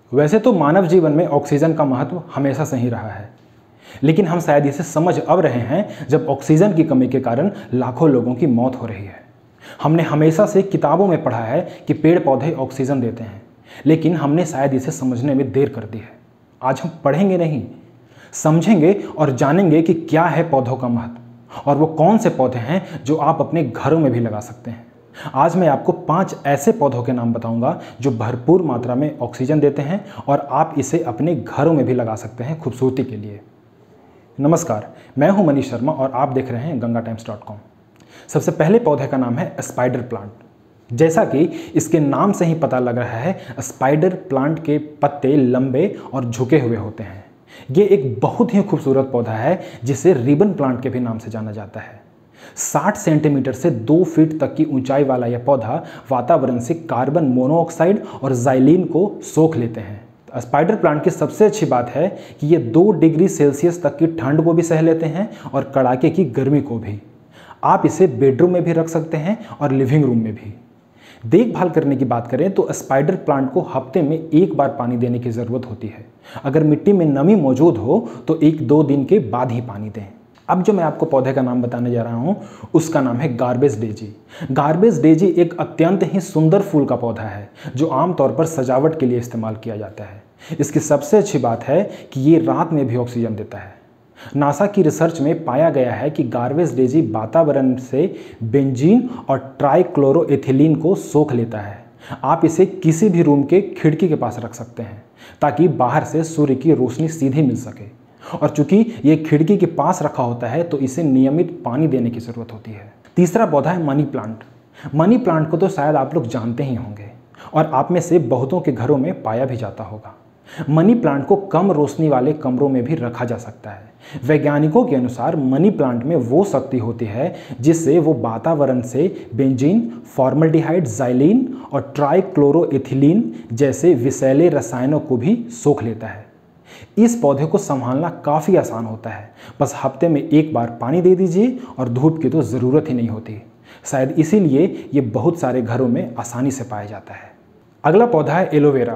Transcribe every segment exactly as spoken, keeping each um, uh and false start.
वैसे तो मानव जीवन में ऑक्सीजन का महत्व हमेशा से ही रहा है, लेकिन हम शायद इसे समझ अब रहे हैं जब ऑक्सीजन की कमी के कारण लाखों लोगों की मौत हो रही है। हमने हमेशा से किताबों में पढ़ा है कि पेड़ पौधे ऑक्सीजन देते हैं, लेकिन हमने शायद इसे समझने में देर कर दी है। आज हम पढ़ेंगे नहीं, समझेंगे और जानेंगे कि क्या है पौधों का महत्व और वो कौन से पौधे हैं जो आप अपने घरों में भी लगा सकते हैं। आज मैं आपको पांच ऐसे पौधों के नाम बताऊंगा जो भरपूर मात्रा में ऑक्सीजन देते हैं और आप इसे अपने घरों में भी लगा सकते हैं खूबसूरती के लिए। नमस्कार, मैं हूं मनीष शर्मा और आप देख रहे हैं गंगा टाइम्स डॉट कॉम। सबसे पहले पौधे का नाम है स्पाइडर प्लांट। जैसा कि इसके नाम से ही पता लग रहा है, स्पाइडर प्लांट के पत्ते लंबे और झुके हुए होते हैं। ये एक बहुत ही खूबसूरत पौधा है जिसे रिबन प्लांट के भी नाम से जाना जाता है। साठ सेंटीमीटर से दो फीट तक की ऊंचाई वाला यह पौधा वातावरण से कार्बन मोनोऑक्साइड और जाइलिन को सोख लेते हैं। स्पाइडर प्लांट की सबसे अच्छी बात है कि ये दो डिग्री सेल्सियस तक की ठंड को भी सह लेते हैं और कड़ाके की गर्मी को भी। आप इसे बेडरूम में भी रख सकते हैं और लिविंग रूम में भी। देखभाल करने की बात करें तो स्पाइडर प्लांट को हफ्ते में एक बार पानी देने की ज़रूरत होती है। अगर मिट्टी में नमी मौजूद हो तो एक दो दिन के बाद ही पानी दें। अब जो मैं आपको पौधे का नाम बताने जा रहा हूं उसका नाम है गार्बेज डेजी। गार्बेज डेजी एक अत्यंत ही सुंदर फूल का पौधा है जो आमतौर पर सजावट के लिए इस्तेमाल किया जाता है। इसकी सबसे अच्छी बात है कि ये रात में भी ऑक्सीजन देता है। नासा की रिसर्च में पाया गया है कि गार्बेज डेजी वातावरण से बेंजीन और ट्राइक्लोरोएथिलीन को सोख लेता है। आप इसे किसी भी रूम के खिड़की के पास रख सकते हैं ताकि बाहर से सूर्य की रोशनी सीधी मिल सके, और चूंकि ये खिड़की के पास रखा होता है तो इसे नियमित पानी देने की जरूरत होती है। तीसरा पौधा है मनी प्लांट। मनी प्लांट को तो शायद आप लोग जानते ही होंगे और आप में से बहुतों के घरों में पाया भी जाता होगा। मनी प्लांट को कम रोशनी वाले कमरों में भी रखा जा सकता है। वैज्ञानिकों के अनुसार मनी प्लांट में वो शक्ति होती है जिससे वो वातावरण से बेंजीन, फॉर्मल्डिहाइड, जाइलिन और ट्राइक्लोरोएथिलीन जैसे विषैले रसायनों को भी सोख लेता है। इस पौधे को संभालना काफ़ी आसान होता है, बस हफ्ते में एक बार पानी दे दीजिए और धूप की तो ज़रूरत ही नहीं होती। शायद इसीलिए ये बहुत सारे घरों में आसानी से पाया जाता है। अगला पौधा है एलोवेरा।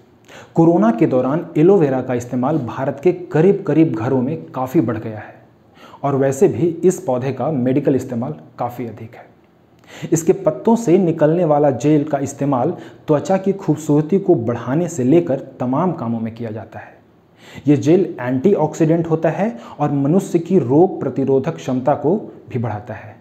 कोरोना के दौरान एलोवेरा का इस्तेमाल भारत के करीब करीब घरों में काफ़ी बढ़ गया है और वैसे भी इस पौधे का मेडिकल इस्तेमाल काफ़ी अधिक है। इसके पत्तों से निकलने वाला जेल का इस्तेमाल त्वचा की खूबसूरती को बढ़ाने से लेकर तमाम कामों में किया जाता है। ये जेल एंटीऑक्सीडेंट होता है और मनुष्य की रोग प्रतिरोधक क्षमता को भी बढ़ाता है।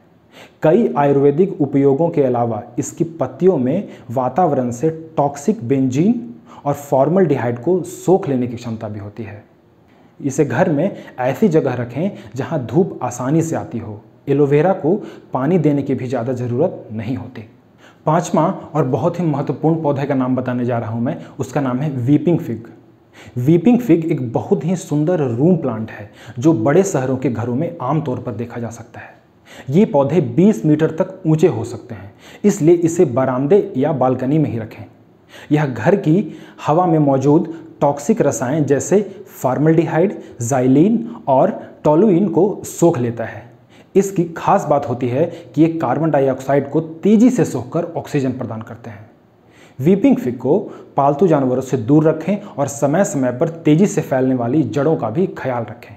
कई आयुर्वेदिक उपयोगों के अलावा इसकी पत्तियों में वातावरण से टॉक्सिक बेंजीन और फॉर्मल्डिहाइड को सोख लेने की क्षमता भी होती है। इसे घर में ऐसी जगह रखें जहां धूप आसानी से आती हो। एलोवेरा को पानी देने की भी ज़्यादा ज़रूरत नहीं होती। पांचवा और बहुत ही महत्वपूर्ण पौधे का नाम बताने जा रहा हूं मैं, उसका नाम है वीपिंग फिग। वीपिंग फिग एक बहुत ही सुंदर रूम प्लांट है जो बड़े शहरों के घरों में आमतौर पर देखा जा सकता है। ये पौधे बीस मीटर तक ऊंचे हो सकते हैं, इसलिए इसे बरामदे या बालकनी में ही रखें। यह घर की हवा में मौजूद टॉक्सिक रसायन जैसे फॉर्मल्डिहाइड, जाइलिन और टोलुइन को सोख लेता है। इसकी खास बात होती है कि ये कार्बन डाइऑक्साइड को तेजी से सोखकर ऑक्सीजन प्रदान करते हैं। वीपिंग फिग को पालतू जानवरों से दूर रखें और समय समय पर तेजी से फैलने वाली जड़ों का भी ख्याल रखें।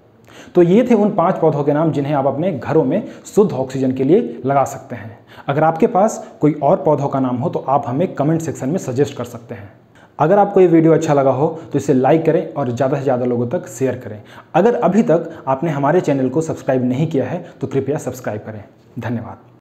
तो ये थे उन पांच पौधों के नाम जिन्हें आप अपने घरों में शुद्ध ऑक्सीजन के लिए लगा सकते हैं। अगर आपके पास कोई और पौधों का नाम हो तो आप हमें कमेंट सेक्शन में सजेस्ट कर सकते हैं। अगर आपको ये वीडियो अच्छा लगा हो तो इसे लाइक करें और ज़्यादा से ज़्यादा लोगों तक शेयर करें। अगर अभी तक आपने हमारे चैनल को सब्सक्राइब नहीं किया है तो कृपया सब्सक्राइब करें। धन्यवाद।